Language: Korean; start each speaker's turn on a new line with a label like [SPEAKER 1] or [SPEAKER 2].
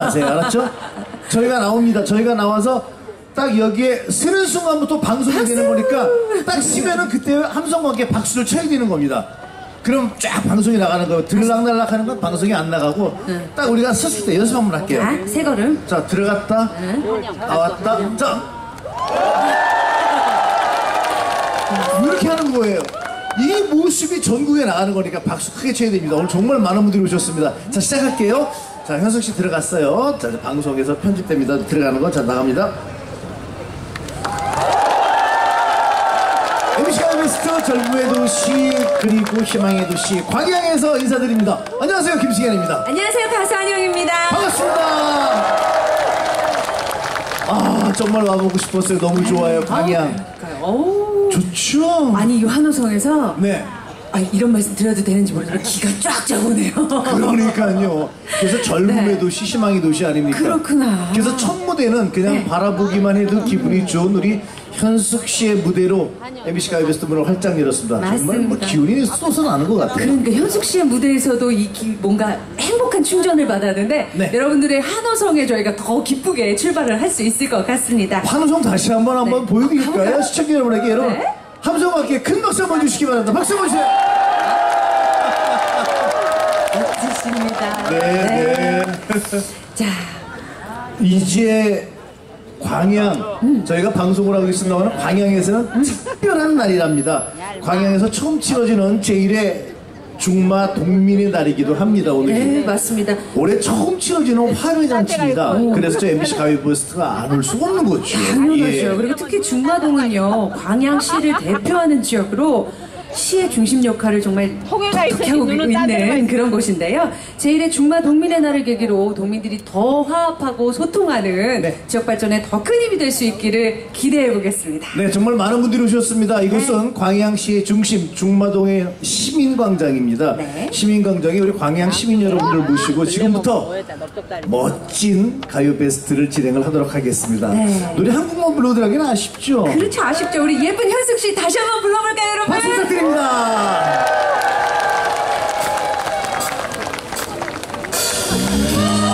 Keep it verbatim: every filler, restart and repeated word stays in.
[SPEAKER 1] 마세요. 알았죠? 저희가 나옵니다. 저희가 나와서 딱 여기에 쓰는 순간부터 방송이 박수! 되는 거니까 딱 쓰면은 그때 함성과 함께 박수를 쳐야 되는 겁니다. 그럼 쫙 방송이 나가는 거예요. 들락날락 하는 건 방송이 안 나가고 응. 딱 우리가 섰을 때 연습 한번 할게요.
[SPEAKER 2] 자, 세 걸음.
[SPEAKER 1] 자, 들어갔다. 응. 나왔다. 자. 이렇게 하는 거예요. 이 모습이 전국에 나가는 거니까 박수 크게 쳐야 됩니다. 오늘 정말 많은 분들이 오셨습니다. 자, 시작할게요. 자, 현석 씨 들어갔어요. 자, 방송에서 편집됩니다. 들어가는 거. 자, 나갑니다. 엠비씨 가요베스트 젊음의 도시 그리고 희망의 도시 광양에서 인사드립니다. 안녕하세요, 김승현입니다.
[SPEAKER 2] 안녕하세요, 가수 안영입니다.
[SPEAKER 1] 반갑습니다. 아, 정말 와보고 싶었어요. 너무 좋아요, 광양.
[SPEAKER 2] 오,
[SPEAKER 1] 좋죠.
[SPEAKER 2] 아니, 이 한호성에서
[SPEAKER 1] 네.
[SPEAKER 2] 아, 이런 말씀 드려도 되는지 모르겠는데 기가 쫙쫙 오네요.
[SPEAKER 1] 그러니까요. 그래서 젊음의 네. 도시, 희망의 도시 아닙니까?
[SPEAKER 2] 그렇구나.
[SPEAKER 1] 그래서 첫 무대는 그냥 네. 바라보기만 해도 기분이 좋은 우리 현숙 씨의 무대로 엠비씨 가요베스트 문을 활짝 열었습니다.
[SPEAKER 2] 맞습니다.
[SPEAKER 1] 정말 뭐 기운이 쏟아나는 것 같아요.
[SPEAKER 2] 그러니까 현숙 씨의 무대에서도 이 기, 뭔가 행복한 충전을 받았는데 네. 여러분들의 한호성에 저희가 더 기쁘게 출발을 할 수 있을 것 같습니다.
[SPEAKER 1] 한호성 다시 한번 한번 네. 보여드릴까요? 시청자 여러분에게 여러분 네. 함성과 함께 큰 박수 한번 주시기 바랍니다. 박수 한번 주세요.
[SPEAKER 2] 멋지십니다.
[SPEAKER 1] 네, 네.
[SPEAKER 2] 네. 자,
[SPEAKER 1] 이제 광양 음. 저희가 방송을 하고 있습니다만 광양에서는 음. 특별한 날이랍니다. 광양에서 처음 치러지는 제일의 중마 동민의 날이기도 합니다. 오늘
[SPEAKER 2] 네, 맞습니다.
[SPEAKER 1] 올해 처음 치러지는 화훼잔치입니다. 그래서 저 엠비씨 가요베스트가 안 올 수가 없는 거죠.
[SPEAKER 2] 당연하죠. 예. 그리고 특히 중마동은요, 광양시를 대표하는 지역으로 시의 중심 역할을 정말 톡톡히 하고 있는 그런 곳인데요. 제일의 중마 동민의 날을 계기로 동민들이 더 화합하고 소통하는 네. 지역 발전에 더 큰 힘이 될 수 있기를 기대해 보겠습니다.
[SPEAKER 1] 네, 정말 많은 분들이 오셨습니다. 이곳은 네. 광양시의 중심 중마동의 시민광장입니다. 네. 시민광장에 우리 광양 시민 여러분들 모시고 지금부터 멋진 가요베스트를 진행을 하도록 하겠습니다. 네. 노래 한 곡만 불러드리기는 아쉽죠?
[SPEAKER 2] 그렇죠, 아쉽죠. 우리 예쁜 현숙 씨 다시 한번